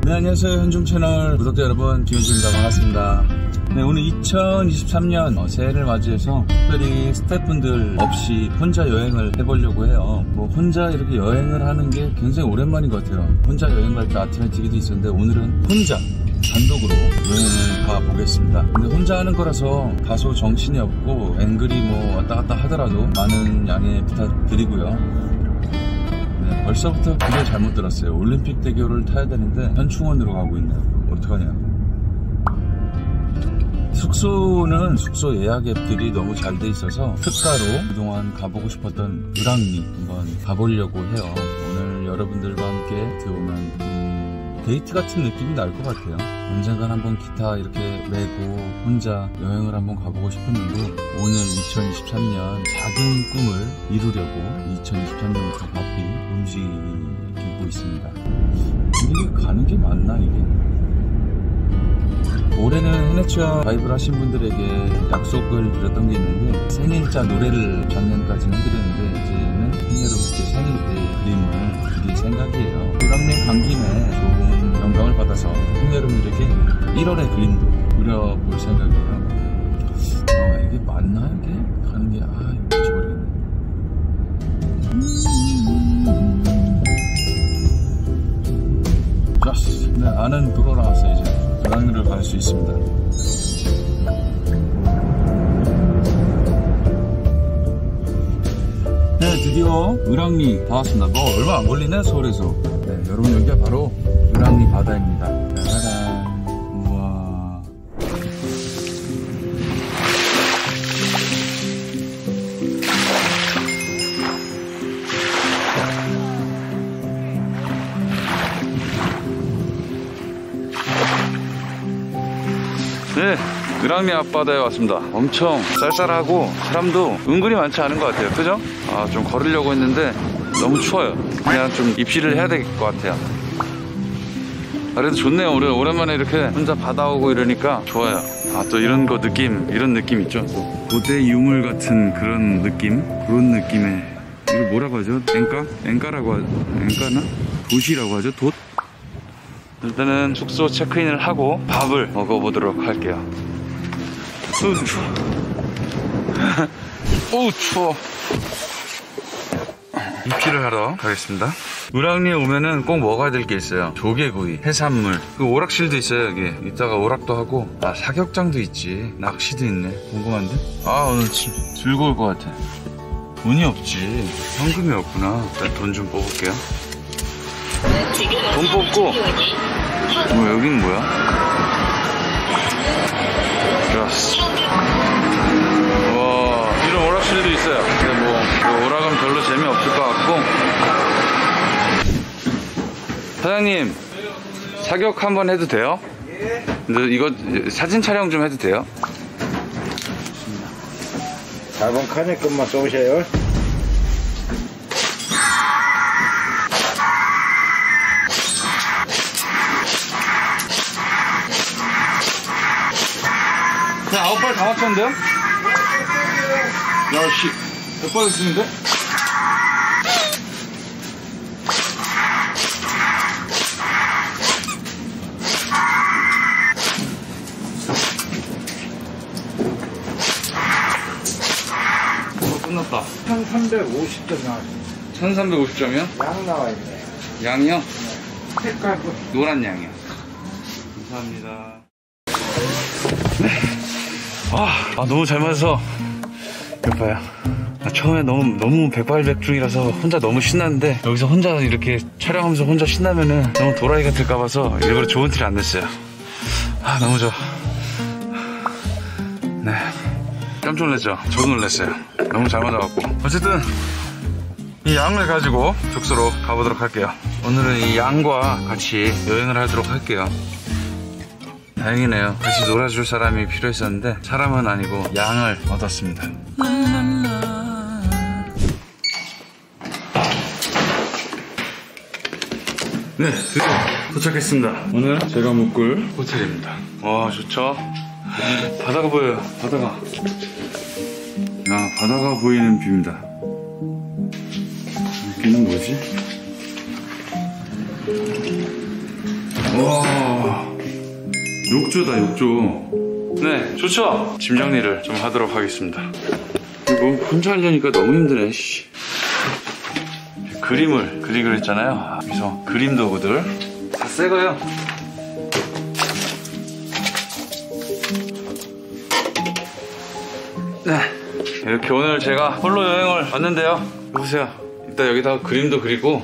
네, 안녕하세요. 현중 채널 구독자 여러분, 김현중입니다. 반갑습니다. 네, 오늘 2023년 새해를 맞이해서 특별히 스태프분들 없이 혼자 여행을 해보려고 해요. 뭐 혼자 이렇게 여행을 하는 게 굉장히 오랜만인 것 같아요. 혼자 여행 갈 때 아티메티기도 있었는데 오늘은 혼자 단독으로 여행을 가보겠습니다. 근데 혼자 하는 거라서 다소 정신이 없고 앵글이 뭐 왔다 갔다 하더라도 많은 양해 부탁드리고요. 네, 벌써부터 길을 잘못 들었어요. 올림픽 대교를 타야 되는데 현충원으로 가고 있네요. 어떡하냐. 숙소는 숙소 예약 앱들이 너무 잘 돼 있어서 특가로 그동안 가보고 싶었던 을왕리 한번 가보려고 해요. 오늘 여러분들과 함께 들어오면 데이트 같은 느낌이 날 것 같아요. 언젠간 한번 기타 이렇게 메고 혼자 여행을 한번 가보고 싶었는데 오늘 2023년 작은 꿈을 이루려고 2023년부터 바삐 움직이고 있습니다. 이게 가는 게 맞나 이게? 올해는 해내추어 가입을 하신 분들에게 약속을 드렸던 게 있는데 생일자 노래를 작년까지는 해드렸는데 이제는 여러분께 생일 때 그림을 그릴 생각이에요. 을왕리 간 김에 좋은 영감을 받아서 여러분들에게 1월의 그림도 그려볼 생각이에요. 이게 맞나 이게? 가는 게 이거 미쳐버리겠네. 좋았어. 네, 나는 돌아왔어요. 이제 을왕리를 갈 수 있습니다. 네, 드디어 을왕리 다 왔습니다. 뭐 얼마 안 걸리네 서울에서. 네, 여러분 여기가 바로 을왕리 바다입니다. 짜라란. 우와. 네, 을왕리 앞바다에 왔습니다. 엄청 쌀쌀하고 사람도 은근히 많지 않은 것 같아요. 그죠? 좀 걸으려고 했는데 너무 추워요. 그냥 좀 입시를 해야 될 것 같아요. 그래도 좋네요. 오랜만에 이렇게 혼자 바다 오고 이러니까 좋아요. 또 이런 느낌 있죠. 또 고대 유물 같은 그런 느낌의 이걸 뭐라고 하죠? 앵가라고 하죠? 앵가나? 돛이라고 하죠? 돛? 일단은 숙소 체크인을 하고 밥을 먹어보도록 할게요. 추워. 오, 추워. 입시를 하러 가겠습니다. 을왕리에 오면은 꼭 먹어야 될 게 있어요. 조개구이, 해산물, 그 오락실도 있어요. 여기 이따가 오락도 하고 사격장도 있지. 낚시도 있네. 궁금한데? 오늘 즐거울 것 같아. 돈이 없지. 현금이 없구나. 일단 돈 좀 뽑을게요. 돈 뽑고 여기는 뭐야? 좋았어. 와, 이런 오락실도 있어요. 근데 뭐 오락은 별로 재미없을 것 같고. 사장님, 사격 한번 해도 돼요? 예. 근데 이거 사진 촬영 좀 해도 돼요? 4번 칸에 것만 쏘셔요. 그냥 9발 다 맞췄는데요? 야씨, 몇 발 했는데? 끝났다. 1350점 나왔습니다. 1350점이요? 양 나와있네. 양이요? 색깔 노란 양이요. 감사합니다. 네. 너무 잘 맞아서 여봐요. 처음에 너무 백발백중이라서 혼자 너무 신났는데 여기서 혼자 이렇게 촬영하면서 혼자 신나면은 너무 도라이 같을까 봐서 일부러 좋은 티를 안 냈어요. 너무 좋아. 네, 깜짝 놀랐죠? 저도 놀랐어요. 너무 잘 맞아갖고. 어쨌든 이 양을 가지고 숙소로 가보도록 할게요. 오늘은 이 양과 같이 여행을 하도록 할게요. 다행이네요. 같이 놀아줄 사람이 필요했었는데 사람은 아니고 양을 얻었습니다. 네, 드디어 도착했습니다. 오늘 제가 묵을 호텔입니다. 와, 좋죠? 바다가 보여요. 바다가 보이는 뷰입니다. 여기는 뭐지? 와, 욕조다, 욕조. 네, 좋죠? 짐 정리를 좀 하도록 하겠습니다. 이거 혼자 하려니까 너무 힘드네, 씨. 그림을 그리기로 했잖아요. 여기서 그림 도구들 다 새거요. 네, 이렇게 오늘 제가 홀로 여행을 왔는데요. 보세요. 일단 여기다가 그림도 그리고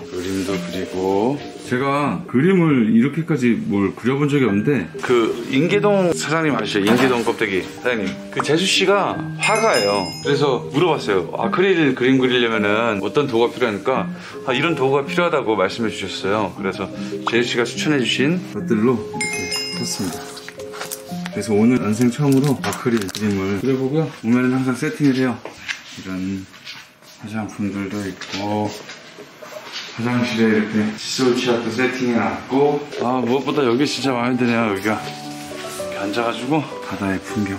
제가 그림을 이렇게까지 뭘 그려본 적이 없는데, 그 인계동 사장님 아시죠? 인계동 껍데기 사장님, 그 재수씨가 화가예요. 그래서 물어봤어요. 아크릴 그림 그리려면은 어떤 도구가 필요하니까 이런 도구가 필요하다고 말씀해 주셨어요. 그래서 재수씨가 추천해 주신 것들로 이렇게 했습니다. 그래서 오늘 난생 처음으로 아크릴 그림을 그려보고요. 오면은 항상 세팅을 해요. 이런 화장품들도 있고, 화장실에 이렇게 칫솔 치약도 세팅해놨고, 무엇보다 여기 진짜 마음에 드네요. 여기가 이렇게 앉아가지고 바다의 풍경.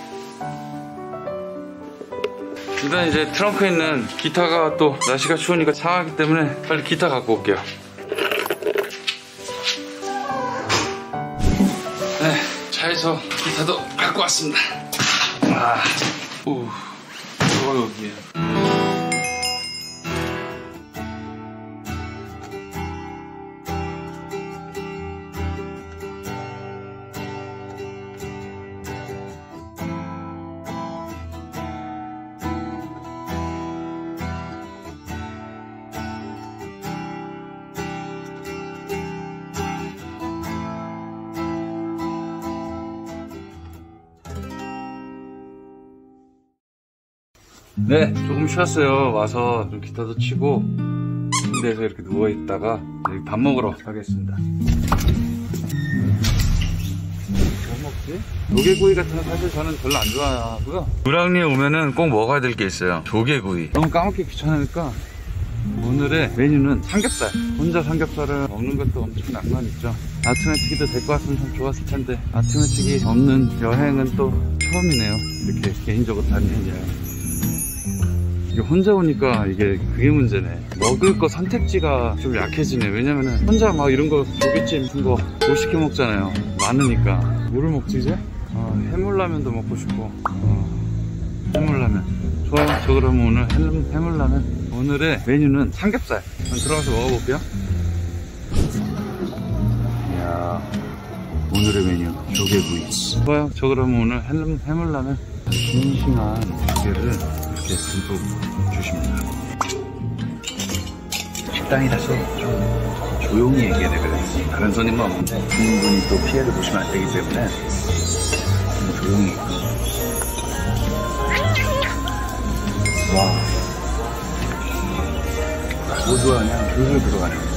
일단 이제 트렁크에 있는 기타가 또 날씨가 추우니까 상하기 때문에 빨리 기타 갖고 올게요. 네, 차에서 기타도 갖고 왔습니다. 여기에요. 네, 조금 쉬었어요. 와서 좀 기타도 치고 침대에서 이렇게 누워있다가 여기 밥 먹으러 가겠습니다. 뭐 먹지? 조개구이 같은 거 사실 저는 별로 안 좋아하고요. 우랑리에 오면은 꼭 먹어야 될 게 있어요. 조개구이. 너무 까먹기 귀찮으니까 오늘의 메뉴는 삼겹살. 혼자 삼겹살을 먹는 것도 엄청 낭만 있죠. 아트메티기도 데리고 왔으면 참 좋았을 텐데, 아트메티기 없는 여행은 또 처음이네요. 이렇게 개인적으로 다니는 여행. 이게 혼자 오니까 그게 문제네. 먹을 거 선택지가 좀 약해지네. 왜냐면은 혼자 막 이런 거 조개찜 같은 거 못 시켜 먹잖아요. 많으니까. 뭐를 먹지 이제? 해물라면도 먹고 싶고. 해물라면 좋아요. 저 그러면 오늘 해물라면. 오늘의 메뉴는 삼겹살. 그럼 들어가서 먹어볼게요. 이야, 오늘의 메뉴 조개구이. 좋아요. 저 그러면 오늘 해물라면. 싱싱한 조개를 이렇게 듬뿍 주십니다. 식당이라서 좀 조용히 얘기해야 되거든요. 다른 손님만 오는데 주인분이 또 피해를 보시면 안 되기 때문에 좀 조용히. 와, 뭐 좋아하냐? 줄줄 들어가네.